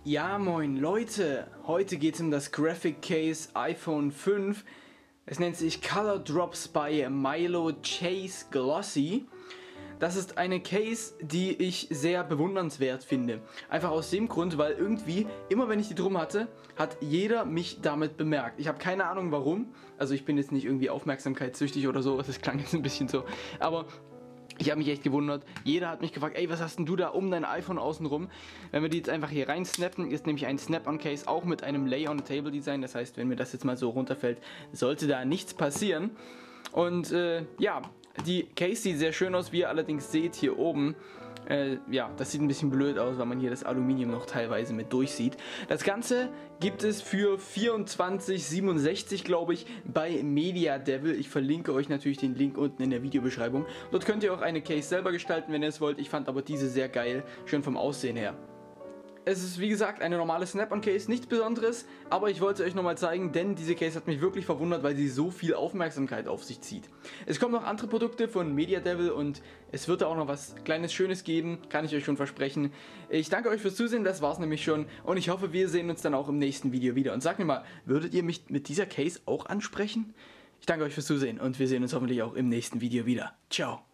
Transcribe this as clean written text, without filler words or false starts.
Ja moin Leute, heute geht es um das Graphic Case iPhone 5. Es nennt sich Color Drops by Milo Chase Glossy. Das ist eine Case, die ich sehr bewundernswert finde. Einfach aus dem Grund, weil irgendwie, immer wenn ich die drum hatte, hat jeder mich damit bemerkt. Ich habe keine Ahnung warum. Also ich bin jetzt nicht irgendwie aufmerksamkeitssüchtig oder so, das klang jetzt ein bisschen so. Aber ich habe mich echt gewundert. Jeder hat mich gefragt, ey, was hast denn du da um dein iPhone außenrum? Wenn wir die jetzt einfach hier rein snappen, ist nämlich ein Snap-on-Case auch mit einem Lay-on-Table-Design. Das heißt, wenn mir das jetzt mal so runterfällt, sollte da nichts passieren. Und ja, die Case sieht sehr schön aus, wie ihr allerdings seht hier oben. Ja, das sieht ein bisschen blöd aus, weil man hier das Aluminium noch teilweise mit durchsieht. Das Ganze gibt es für 24,67 glaube ich bei Media Devil. Ich verlinke euch natürlich den Link unten in der Videobeschreibung. Dort könnt ihr auch eine Case selber gestalten, wenn ihr es wollt. Ich fand aber diese sehr geil, schön vom Aussehen her. Es ist wie gesagt eine normale Snap-on-Case, nichts Besonderes, aber ich wollte euch nochmal zeigen, denn diese Case hat mich wirklich verwundert, weil sie so viel Aufmerksamkeit auf sich zieht. Es kommen noch andere Produkte von Media Devil und es wird da auch noch was kleines Schönes geben, kann ich euch schon versprechen. Ich danke euch fürs Zusehen, das war's nämlich schon und ich hoffe, wir sehen uns dann auch im nächsten Video wieder. Und sagt mir mal, würdet ihr mich mit dieser Case auch ansprechen? Ich danke euch fürs Zusehen und wir sehen uns hoffentlich auch im nächsten Video wieder. Ciao!